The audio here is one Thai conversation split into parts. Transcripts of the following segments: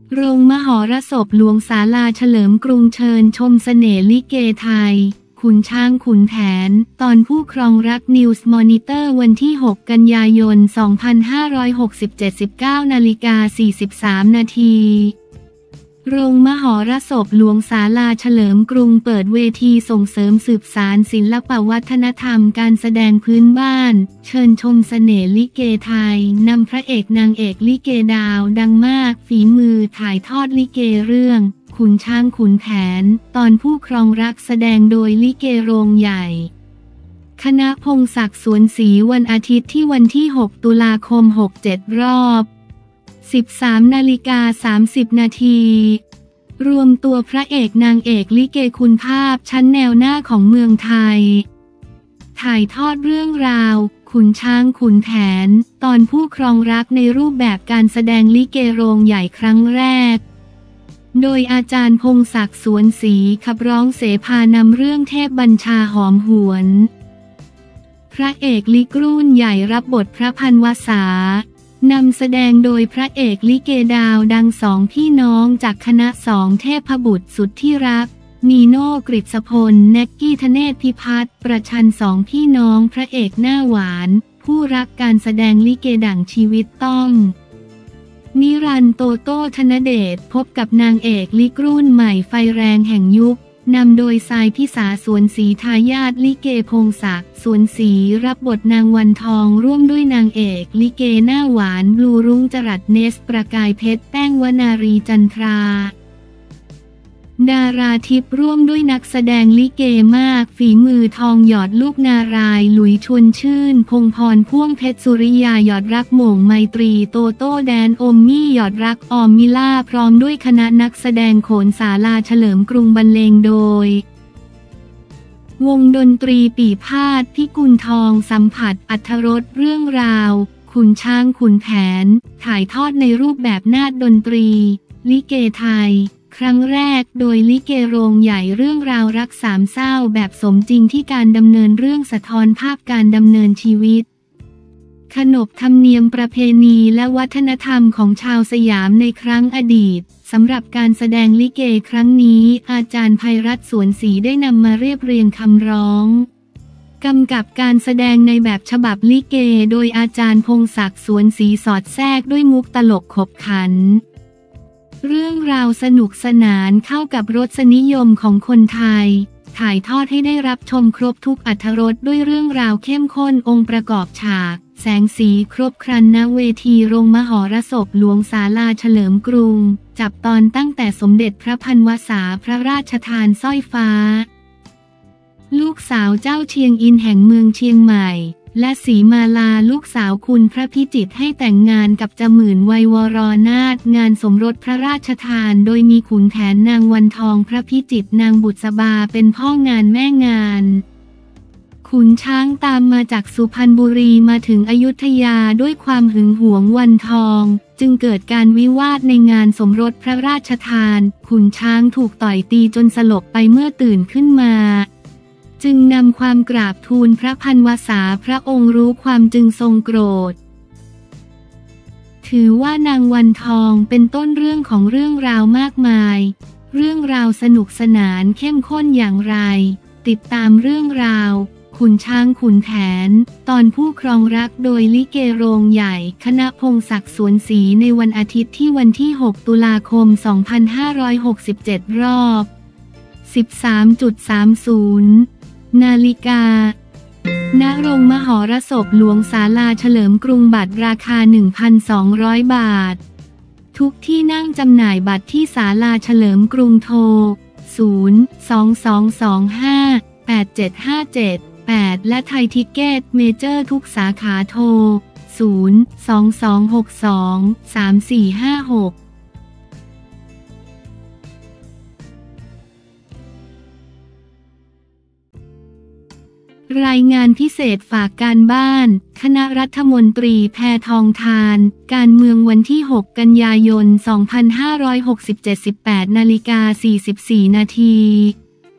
โรงมหรสพหลวงศาลาเฉลิมกรุงเชิญชมเสน่ห์ลิเกไทยขุนช้างขุนแผนตอนผู้ครองรักนิวส์มอนิเตอร์วันที่ 6 กันยายน 2567 19:43 นาทีโรงมหรสพหลวงศาลาเฉลิมกรุงเปิดเวทีส่งเสริมสืบสานศิลปวัฒนธรรมการแสดงพื้นบ้านเชิญชมเสน่ห์ลิเกไทยนำพระเอกนางเอกลิเกดาวดังมากฝีมือถ่ายทอดลิเกเรื่องขุนช้างขุนแผนตอนผู้ครองรักแสดงโดยลิเกโรงใหญ่คณะพงศักดิ์สวนศรีวันอาทิตย์ที่วันที่ 6 ตุลาคม 67 รอบ 13:30 นาทีรวมตัวพระเอกนางเอกลิเกคุณภาพชั้นแนวหน้าของเมืองไทยถ่ายทอดเรื่องราวขุนช้างขุนแผนตอนผู้ครองรักในรูปแบบการแสดงลิเกโรงใหญ่ครั้งแรกโดยอาจารย์พงศักดิ์สวนศรีขับร้องเสภานำเรื่องเทพบัญชาหอมหวนพระเอกลิกรุ่นใหญ่รับบทพระพันวษานำแสดงโดยพระเอกลิเกดาวดังสองพี่น้องจากคณะสองเทพบุตรสุดที่รักนีโน่กฤษพลแน็กกี้ธเนศพิพัฒน์ประชันสองพี่น้องพระเอกหน้าหวานผู้รักการแสดงลิเกดั่งชีวิตต้องนิรันดร์โตโต้ธนเดชพบกับนางเอกลิกรุ่นใหม่ไฟแรงแห่งยุคนำโดยทรายพิสาสวนศรีทายาทลิเกพงศักดิ์สวนศรีรับบทนางวันทองร่วมด้วยนางเอกลิเกหน้าหวานบลูรุ้งจรัสเนสประกายเพชรแป้งวนารีจันทราดาราทิพย์ร่วมด้วยนักแสดงลิเกมากฝีมือทองหยอดลูกนารายหลุยชวนชื่นพงพรพ่วงเพชรสุริยาหยอดรักหม่งไมตรีโตโต้แดนอมมี่หยอดรักออมมิล่าพร้อมด้วยคณะนักแสดงโขนศาลาเฉลิมกรุงบรรเลงโดยวงดนตรีปี่พาทย์พิกุลทองสัมผัสอรรถรสเรื่องราวขุนช้างขุนแผนถ่ายทอดในรูปแบบนาฏดนตรีลิเกไทยครั้งแรกโดยลิเกโรงใหญ่เรื่องราวรักสามเศร้าแบบสมจริงที่การดำเนินเรื่องสะท้อนภาพการดำเนินชีวิตขนบธรรมเนียมประเพณีและวัฒนธรรมของชาวสยามในครั้งอดีตสำหรับการแสดงลิเกครั้งนี้อาจารย์ไพรัตน์สวนศรีได้นำมาเรียบเรียงคำร้องกำกับการแสดงในแบบฉบับลิเกโดยอาจารย์พงศักดิ์สวนศรีสอดแทรกด้วยมุกตลกขบขันเรื่องราวสนุกสนานเข้ากับรสนิยมของคนไทยถ่ายทอดให้ได้รับชมครบทุกอรรถรสด้วยเรื่องราวเข้มข้นองค์ประกอบฉากแสงสีครบครันณเวทีโรงมหรสพหลวงศาลาเฉลิมกรุงจับตอนตั้งแต่สมเด็จพระพันวษาพระราชทานสร้อยฟ้าลูกสาวเจ้าเชียงอินแห่งเมืองเชียงใหม่และศรีมาลาลูกสาวคุณพระพิจิตรให้แต่งงานกับจาหมื่นวัยวรนาถงานสมรสพระราชทานโดยมีขุนแผนนางวันทองพระพิจิตรนางบุษบาเป็นพ่องานแม่งานขุนช้างตามมาจากสุพรรณบุรีมาถึงอยุธยาด้วยความหึงหวงวันทองจึงเกิดการวิวาทในงานสมรสพระราชทานขุนช้างถูกต่อยตีจนสลบไปเมื่อตื่นขึ้นมาจึงนำความกราบทูลพระพันวษาพระองค์รู้ความจึงทรงโกรธถือว่านางวันทองเป็นต้นเรื่องของเรื่องราวมากมายเรื่องราวสนุกสนานเข้มข้นอย่างไรติดตามเรื่องราวขุนช้างขุนแผนตอนผู้ครองรักโดยลิเกโรงใหญ่คณะพงศักดิ์สวนศรีในวันอาทิตย์ที่วันที่ 6 ตุลาคม 2567 รอบ 13:30 นาฬิกาณโรงมหรสพหลวงศาลาเฉลิมกรุงบัตรราคา 1,200 บาททุกที่นั่งจำหน่ายบัตรที่ศาลาเฉลิมกรุงโทร 022258757 และไทยทิกเก็ตเมเจอร์ทุกสาขาโทร 022623456รายงานพิเศษฝากการบ้านคณะรัฐมนตรีแพทองธารการเมืองวันที่ 6 กันยายน 2567 18:44 นาที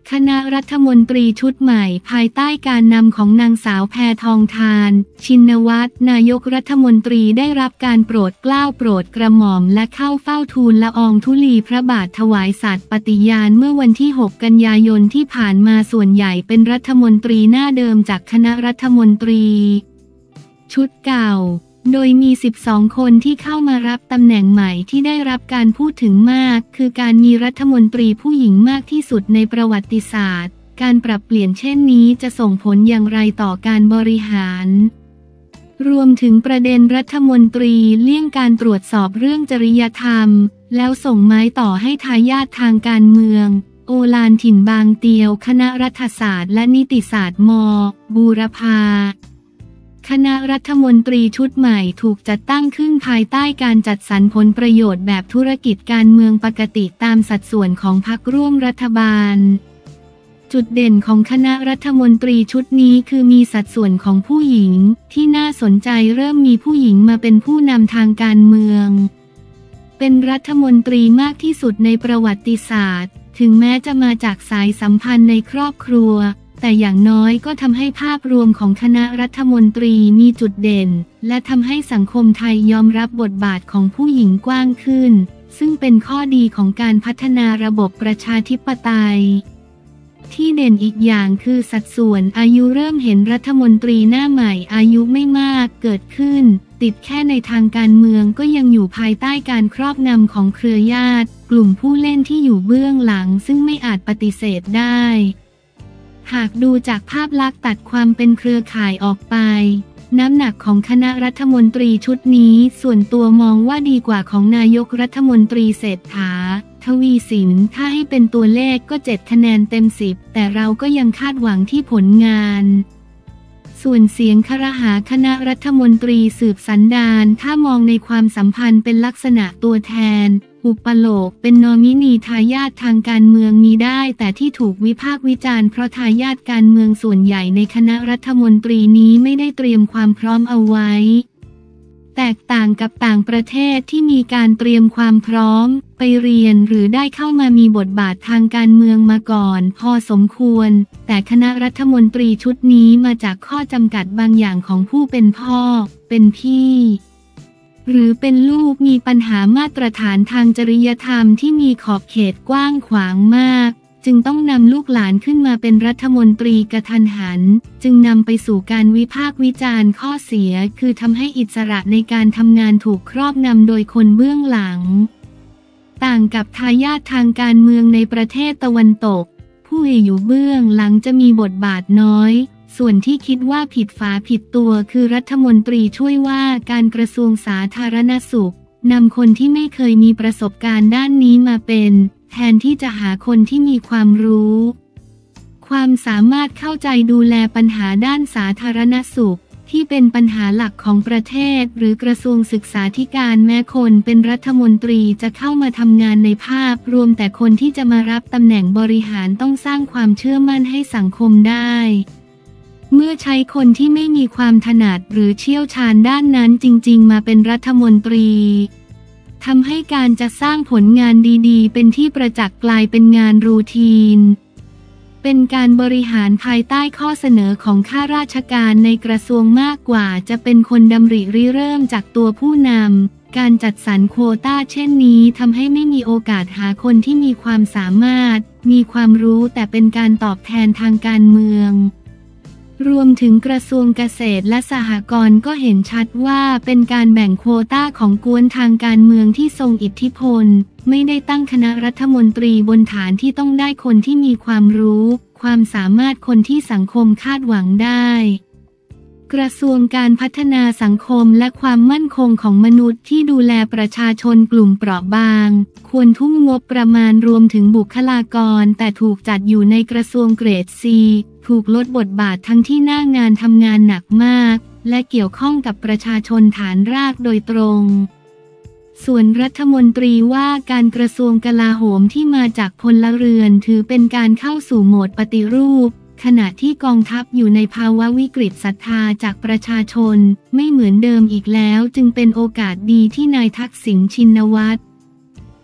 คณะรัฐมนตรีชุดใหม่ภายใต้การนำของนางสาวแพทองธารชินวัตรนายกรัฐมนตรีได้รับการโปรดเกล้าโปรดกระหม่อมและเข้าเฝ้าทูลละอองธุลีพระบาทถวายสัตย์ปฏิญาณเมื่อวันที่ 6 กันยายนที่ผ่านมาส่วนใหญ่เป็นรัฐมนตรีหน้าเดิมจากคณะรัฐมนตรีชุดเก่าโดยมี 12 คนที่เข้ามารับตำแหน่งใหม่ที่ได้รับการพูดถึงมากคือการมีรัฐมนตรีผู้หญิงมากที่สุดในประวัติศาสตร์การปรับเปลี่ยนเช่นนี้จะส่งผลอย่างไรต่อการบริหารรวมถึงประเด็นรัฐมนตรีเลี่ยงการตรวจสอบเรื่องจริยธรรมแล้วส่งไม้ต่อให้ทายาททางการเมืองโอฬารถิ่นบางเตียวคณะรัฐศาสตร์และนิติศาสตร์ม.บูรพาคณะรัฐมนตรีชุดใหม่ถูกจัดตั้งขึ้นภายใต้การจัดสรรผลประโยชน์แบบธุรกิจการเมืองปกติตามสัดส่วนของพรรคร่วมรัฐบาลจุดเด่นของคณะรัฐมนตรีชุดนี้คือมีสัดส่วนของผู้หญิงที่น่าสนใจเริ่มมีผู้หญิงมาเป็นผู้นำทางการเมืองเป็นรัฐมนตรีมากที่สุดในประวัติศาสตร์ถึงแม้จะมาจากสายสัมพันธ์ในครอบครัวแต่อย่างน้อยก็ทำให้ภาพรวมของคณะรัฐมนตรีมีจุดเด่นและทำให้สังคมไทยยอมรับบทบาทของผู้หญิงกว้างขึ้นซึ่งเป็นข้อดีของการพัฒนาระบบประชาธิปไตยที่เด่นอีกอย่างคือสัดส่วนอายุเริ่มเห็นรัฐมนตรีหน้าใหม่อายุไม่มากเกิดขึ้นติดแค่ในทางการเมืองก็ยังอยู่ภายใต้การครอบงำของเครือญาติกลุ่มผู้เล่นที่อยู่เบื้องหลังซึ่งไม่อาจปฏิเสธได้หากดูจากภาพลักษณ์ตัดความเป็นเครือข่ายออกไปน้ำหนักของคณะรัฐมนตรีชุดนี้ส่วนตัวมองว่าดีกว่าของนายกรัฐมนตรีเศรษฐาทวีสินถ้าให้เป็นตัวเลขก็7 คะแนนเต็ม 10แต่เราก็ยังคาดหวังที่ผลงานส่วนเสียงครหาคณะรัฐมนตรีสืบสันดานถ้ามองในความสัมพันธ์เป็นลักษณะตัวแทนอุปโลกเป็นนอมินีทายาททางการเมืองมีได้แต่ที่ถูกวิพากษ์วิจารณ์เพราะทายาทการเมืองส่วนใหญ่ในคณะรัฐมนตรีนี้ไม่ได้เตรียมความพร้อมเอาไว้แตกต่างกับต่างประเทศที่มีการเตรียมความพร้อมไปเรียนหรือได้เข้ามามีบทบาททางการเมืองมาก่อนพอสมควรแต่คณะรัฐมนตรีชุดนี้มาจากข้อจำกัดบางอย่างของผู้เป็นพ่อเป็นพี่หรือเป็นลูกมีปัญหามาตรฐานทางจริยธรรมที่มีขอบเขตกว้างขวางมากจึงต้องนำลูกหลานขึ้นมาเป็นรัฐมนตรีกระทันหันจึงนำไปสู่การวิพากษ์วิจารณ์ข้อเสียคือทำให้อิสระในการทำงานถูกครอบงำโดยคนเบื้องหลังต่างกับทายาททางการเมืองในประเทศตะวันตกผู้อยู่เบื้องหลังจะมีบทบาทน้อยส่วนที่คิดว่าผิดฝาผิดตัวคือรัฐมนตรีช่วยว่าการกระทรวงสาธารณสุขนำคนที่ไม่เคยมีประสบการณ์ด้านนี้มาเป็นแทนที่จะหาคนที่มีความรู้ความสามารถเข้าใจดูแลปัญหาด้านสาธารณสุขที่เป็นปัญหาหลักของประเทศหรือกระทรวงศึกษาธิการแม้คนเป็นรัฐมนตรีจะเข้ามาทำงานในภาพรวมแต่คนที่จะมารับตำแหน่งบริหารต้องสร้างความเชื่อมั่นให้สังคมได้เมื่อใช้คนที่ไม่มีความถนัดหรือเชี่ยวชาญด้านนั้นจริงๆมาเป็นรัฐมนตรีทำให้การจะสร้างผลงานดีๆเป็นที่ประจักษ์กลายเป็นงานรูทีนเป็นการบริหารภายใต้ข้อเสนอของข้าราชการในกระทรวงมากกว่าจะเป็นคนดำริริเริ่มจากตัวผู้นำการจัดสรรโควต้าเช่นนี้ทำให้ไม่มีโอกาสหาคนที่มีความสามารถมีความรู้แต่เป็นการตอบแทนทางการเมืองรวมถึงกระทรวงเกษตรและสหกรณ์ก็เห็นชัดว่าเป็นการแบ่งโควต้าของกวนทางการเมืองที่ทรงอิทธิพลไม่ได้ตั้งคณะรัฐมนตรีบนฐานที่ต้องได้คนที่มีความรู้ความสามารถคนที่สังคมคาดหวังได้กระทรวงการพัฒนาสังคมและความมั่นคงของมนุษย์ที่ดูแลประชาชนกลุ่มเปราะบางควรทุ่มงบประมาณรวมถึงบุคลากรแต่ถูกจัดอยู่ในกระทรวงเกรด C ถูกลดบทบาททั้งที่หน้างานทำงานหนักมากและเกี่ยวข้องกับประชาชนฐานรากโดยตรงส่วนรัฐมนตรีว่าการกระทรวงกลาโหมที่มาจากพลเรือนถือเป็นการเข้าสู่โหมดปฏิรูปขณะที่กองทัพอยู่ในภาวะวิกฤตศรัทธาจากประชาชนไม่เหมือนเดิมอีกแล้วจึงเป็นโอกาสดีที่นายทักษิณชินวัตร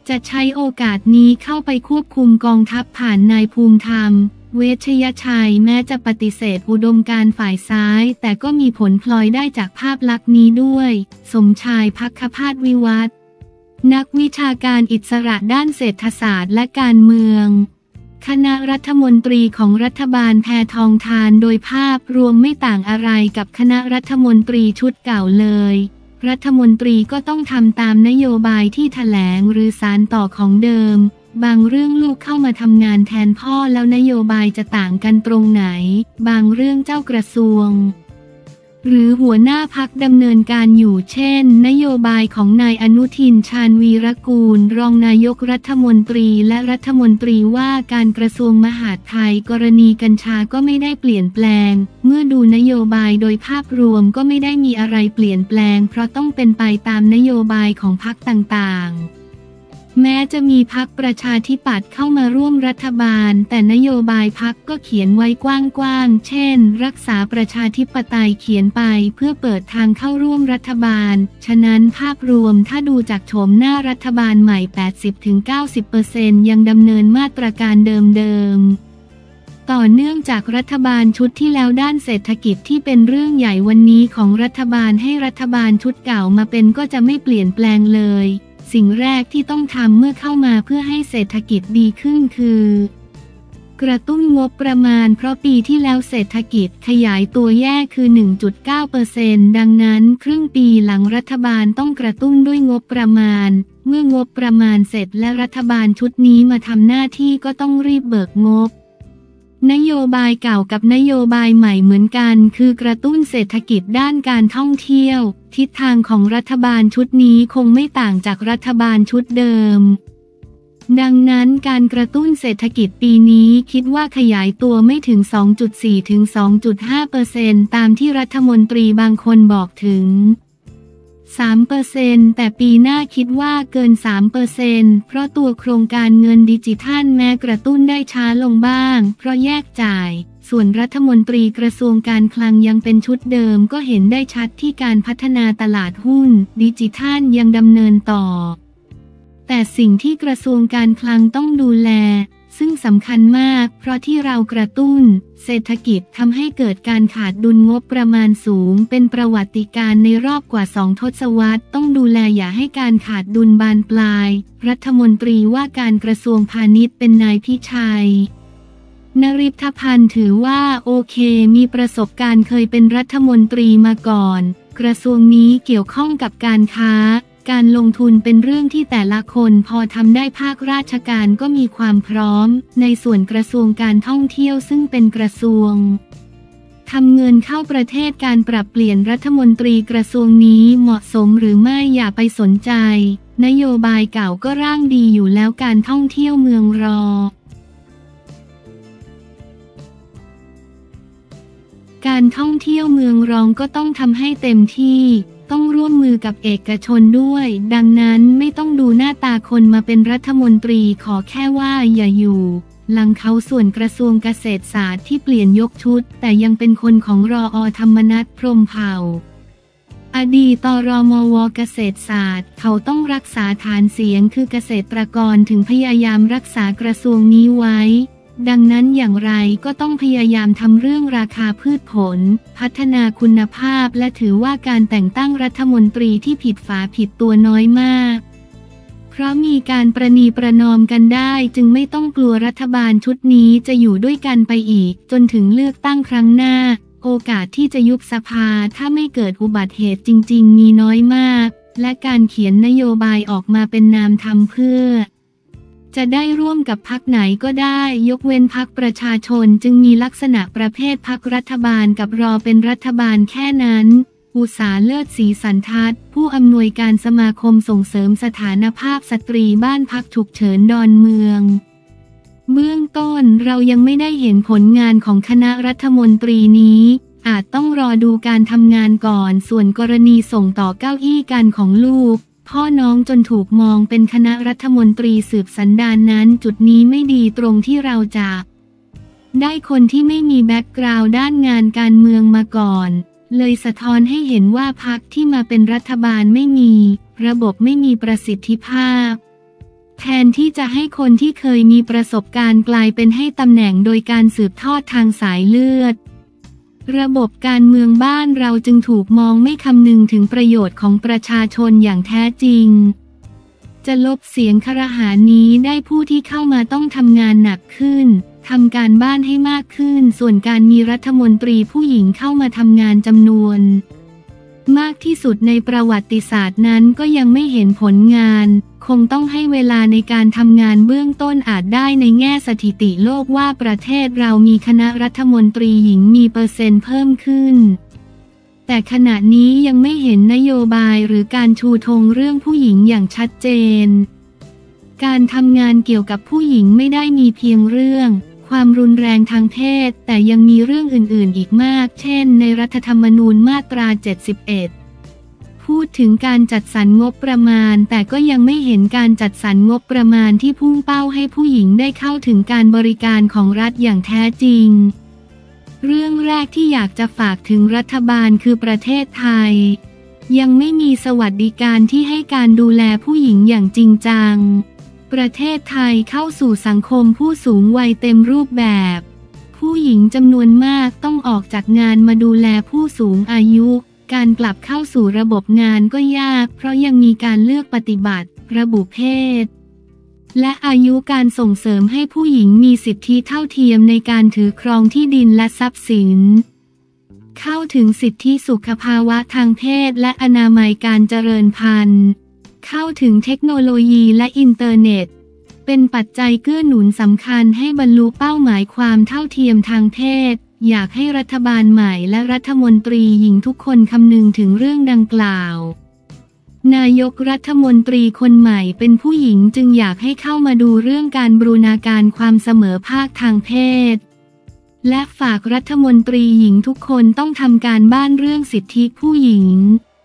จะใช้โอกาสนี้เข้าไปควบคุมกองทัพผ่านนายภูมิธรรมเวชยชัยแม้จะปฏิเสธอุดมการณ์ฝ่ายซ้ายแต่ก็มีผลพลอยได้จากภาพลักษณ์นี้ด้วยสมชายภัคพาสวิวัฒน์นักวิชาการอิสระด้านเศรษฐศาสตร์และการเมืองคณะรัฐมนตรีของรัฐบาลแพทองธารโดยภาพรวมไม่ต่างอะไรกับคณะรัฐมนตรีชุดเก่าเลยรัฐมนตรีก็ต้องทำตามนโยบายที่แถลงหรือสานต่อของเดิมบางเรื่องลูกเข้ามาทำงานแทนพ่อแล้วนโยบายจะต่างกันตรงไหนบางเรื่องเจ้ากระทรวงหรือหัวหน้าพรรคดำเนินการอยู่เช่นนโยบายของนายอนุทินชาญวีรกูลรองนายกรัฐมนตรีและรัฐมนตรีว่าการกระทรวงมหาดไทยกรณีกัญชาก็ไม่ได้เปลี่ยนแปลงเมื่อดูนโยบายโดยภาพรวมก็ไม่ได้มีอะไรเปลี่ยนแปลงเพราะต้องเป็นไปตามนโยบายของพรรคต่างๆแม้จะมีพรรคประชาธิปัตย์เข้ามาร่วมรัฐบาลแต่นโยบายพรรคก็เขียนไว้กว้างๆเช่นรักษาประชาธิปไตยเขียนไปเพื่อเปิดทางเข้าร่วมรัฐบาลฉะนั้นภาพรวมถ้าดูจากโฉมหน้ารัฐบาลใหม่ 80-90% ยังดำเนินมาตรการเดิมๆต่อเนื่องจากรัฐบาลชุดที่แล้วด้านเศรษฐกิจที่เป็นเรื่องใหญ่วันนี้ของรัฐบาลให้รัฐบาลชุดเก่ามาเป็นก็จะไม่เปลี่ยนแปลงเลยสิ่งแรกที่ต้องทำเมื่อเข้ามาเพื่อให้เศรษฐกิจดีขึ้นคือกระตุ้นงบประมาณเพราะปีที่แล้วเศรษฐกิจขยายตัวแย่คือ 1.9% ดังนั้นครึ่งปีหลังรัฐบาลต้องกระตุ้นด้วยงบประมาณเมื่องบประมาณเสร็จและรัฐบาลชุดนี้มาทำหน้าที่ก็ต้องรีบเบิกงบนโยบายเก่ากับนโยบายใหม่เหมือนกันคือกระตุ้นเศรษฐกิจด้านการท่องเที่ยวทิศทางของรัฐบาลชุดนี้คงไม่ต่างจากรัฐบาลชุดเดิมดังนั้นการกระตุ้นเศรษฐกิจปีนี้คิดว่าขยายตัวไม่ถึง 2.4 ถึง 2.5% ตามที่รัฐมนตรีบางคนบอกถึง3% แต่ปีหน้าคิดว่าเกิน 3% เพราะตัวโครงการเงินดิจิทัลแม้กระตุ้นได้ช้าลงบ้างเพราะแยกจ่ายส่วนรัฐมนตรีกระทรวงการคลังยังเป็นชุดเดิมก็เห็นได้ชัดที่การพัฒนาตลาดหุ้นดิจิทัลยังดำเนินต่อแต่สิ่งที่กระทรวงการคลังต้องดูแลซึ่งสำคัญมากเพราะที่เรากระตุ้นเศรษฐกิจทำให้เกิดการขาดดุลงบประมาณสูงเป็นประวัติการณ์ในรอบกว่า2 ทศวรรษต้องดูแลอย่าให้การขาดดุลบานปลายรัฐมนตรีว่าการกระทรวงพาณิชย์เป็นนายพิชัยนฤทธพันธ์ถือว่าโอเคมีประสบการณ์เคยเป็นรัฐมนตรีมาก่อนกระทรวงนี้เกี่ยวข้องกับการค้าการลงทุนเป็นเรื่องที่แต่ละคนพอทำได้ภาคราชการก็มีความพร้อมในส่วนกระทรวงการท่องเที่ยวซึ่งเป็นกระทรวงทำเงินเข้าประเทศการปรับเปลี่ยนรัฐมนตรีกระทรวงนี้เหมาะสมหรือไม่อย่าไปสนใจนโยบายเก่าก็ร่างดีอยู่แล้วการท่องเที่ยวเมืองรอการท่องเที่ยวเมืองรองก็ต้องทำให้เต็มที่ต้องร่วมมือกับเอกชนด้วยดังนั้นไม่ต้องดูหน้าตาคนมาเป็นรัฐมนตรีขอแค่ว่าอย่าอยู่หลังเขาส่วนกระทรวงเกษตรศาสตร์ที่เปลี่ยนยกชุดแต่ยังเป็นคนของรอ.ธรรมนัส พรหมเผ่าอดีตรมว.เกษตรศาสตร์เขาต้องรักษาฐานเสียงคือเกษตรกรถึงพยายามรักษากระทรวงนี้ไว้ดังนั้นอย่างไรก็ต้องพยายามทำเรื่องราคาพืชผลพัฒนาคุณภาพและถือว่าการแต่งตั้งรัฐมนตรีที่ผิดฝาผิดตัวน้อยมากเพราะมีการประนีประนอมกันได้จึงไม่ต้องกลัวรัฐบาลชุดนี้จะอยู่ด้วยกันไปอีกจนถึงเลือกตั้งครั้งหน้าโอกาสที่จะยุบสภาถ้าไม่เกิดอุบัติเหตุจริงๆมีน้อยมากและการเขียนนโยบายออกมาเป็นนามธรรมเพื่อจะได้ร่วมกับพรรคไหนก็ได้ยกเว้นพรรคประชาชนจึงมีลักษณะประเภทพรรครัฐบาลกับรอเป็นรัฐบาลแค่นั้นอุษาเลิศศรีสันทัศน์ผู้อำนวยการสมาคมส่งเสริมสถานภาพสตรีบ้านพักฉุกเฉินดอนเมืองเบื้องต้นเรายังไม่ได้เห็นผลงานของคณะรัฐมนตรีนี้อาจต้องรอดูการทำงานก่อนส่วนกรณีส่งต่อเก้าอี้กันของลูกพ่อน้องจนถูกมองเป็นคณะรัฐมนตรีสืบสันดานนั้นจุดนี้ไม่ดีตรงที่เราจะได้คนที่ไม่มีแบ็กกราวด์ด้านงานการเมืองมาก่อนเลยสะท้อนให้เห็นว่าพรรคที่มาเป็นรัฐบาลไม่มีระบบไม่มีประสิทธิภาพแทนที่จะให้คนที่เคยมีประสบการณ์กลายเป็นให้ตำแหน่งโดยการสืบทอดทางสายเลือดระบบการเมืองบ้านเราจึงถูกมองไม่คำนึงถึงประโยชน์ของประชาชนอย่างแท้จริงจะลบเสียงครหานี้ได้ผู้ที่เข้ามาต้องทำงานหนักขึ้นทำการบ้านให้มากขึ้นส่วนการมีรัฐมนตรีผู้หญิงเข้ามาทำงานจำนวนมากที่สุดในประวัติศาสตร์นั้นก็ยังไม่เห็นผลงานคงต้องให้เวลาในการทำงานเบื้องต้นอาจได้ในแง่สถิติโลกว่าประเทศเรามีคณะรัฐมนตรีหญิงมีเปอร์เซ็นต์เพิ่มขึ้นแต่ขณะนี้ยังไม่เห็นนโยบายหรือการชูธงเรื่องผู้หญิงอย่างชัดเจนการทำงานเกี่ยวกับผู้หญิงไม่ได้มีเพียงเรื่องความรุนแรงทางเพศแต่ยังมีเรื่องอื่นๆอีกมากเช่นในรัฐธรรมนูญมาตรา 71 พูดถึงการจัดสรรงบประมาณแต่ก็ยังไม่เห็นการจัดสรรงบประมาณที่พุ่งเป้าให้ผู้หญิงได้เข้าถึงการบริการของรัฐอย่างแท้จริงเรื่องแรกที่อยากจะฝากถึงรัฐบาลคือประเทศไทยยังไม่มีสวัสดิการที่ให้การดูแลผู้หญิงอย่างจริงจังประเทศไทยเข้าสู่สังคมผู้สูงวัยเต็มรูปแบบผู้หญิงจำนวนมากต้องออกจากงานมาดูแลผู้สูงอายุการกลับเข้าสู่ระบบงานก็ยากเพราะยังมีการเลือกปฏิบัติระบุเพศและอายุการส่งเสริมให้ผู้หญิงมีสิทธิเท่าเทียมในการถือครองที่ดินและทรัพย์สินเข้าถึงสิทธิสุขภาวะทางเพศและอนามัยการเจริญพันธุ์เข้าถึงเทคโนโลยีและอินเทอร์เน็ตเป็นปัจจัยเกื้อหนุนสำคัญให้บรรลุเป้าหมายความเท่าเทียมทางเพศอยากให้รัฐบาลใหม่และรัฐมนตรีหญิงทุกคนคำนึงถึงเรื่องดังกล่าวนายกรัฐมนตรีคนใหม่เป็นผู้หญิงจึงอยากให้เข้ามาดูเรื่องการบูรณาการความเสมอภาคทางเพศและฝากรัฐมนตรีหญิงทุกคนต้องทำการบ้านเรื่องสิทธิผู้หญิง